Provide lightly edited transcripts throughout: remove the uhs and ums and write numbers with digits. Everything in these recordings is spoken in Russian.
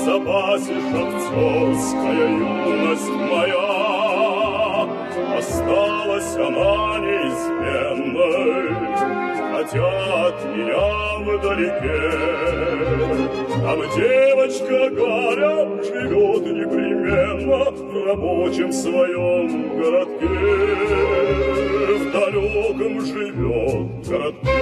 запасе шахтерская юность моя. Осталась она неизменной, хотя от меня вдалеке. Там девочка Галя живет непременно в рабочем своем городке, в далеком живет городке.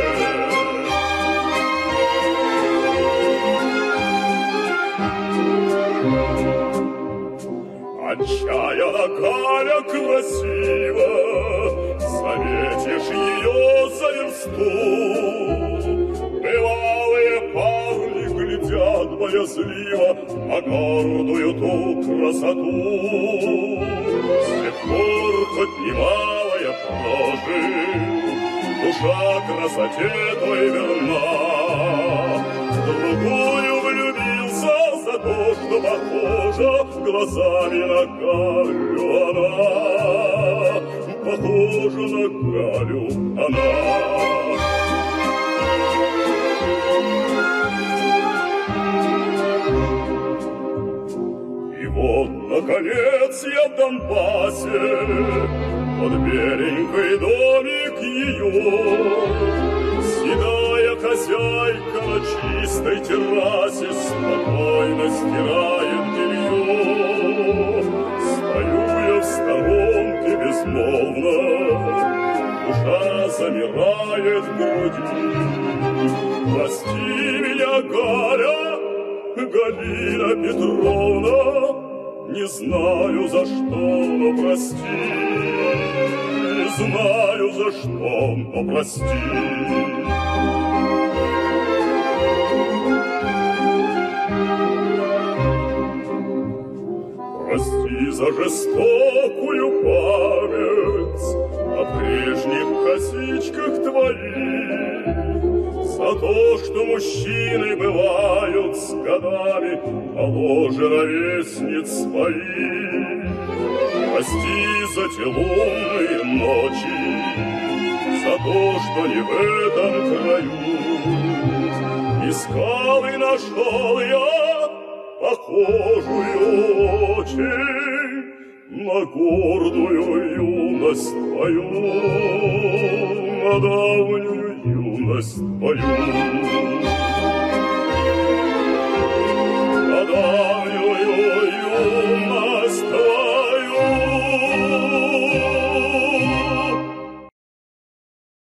Отчаяна Галя красиво, заметишь ее за версту. Бывалые парни глядят боязливо на гордую ту красоту. С тех пор, хоть немалая прожил, душа красоте той верна. Другую влюбился за то, что похожа глазами на Галю она. Похожа на Галю она. И вот, наконец, я в Донбассе, под беленький домик ее. Седая хозяйка на чистой террасе спокойно стирает белье. Стою я в сторонке безмолвно, душа замирает в груди. Прости меня, Галя, Галина Петровна, не знаю за что, но прости. Не знаю за что, но прости. Прости за жестокую память о прежних косичках твоих, за то, что мужчины бывают с годами моложе ровесниц своих. Прости за те лунные ночи, за то, что не в этом краю искал и нашел я похожую очень на гордую юность твою, на давнюю юность твою.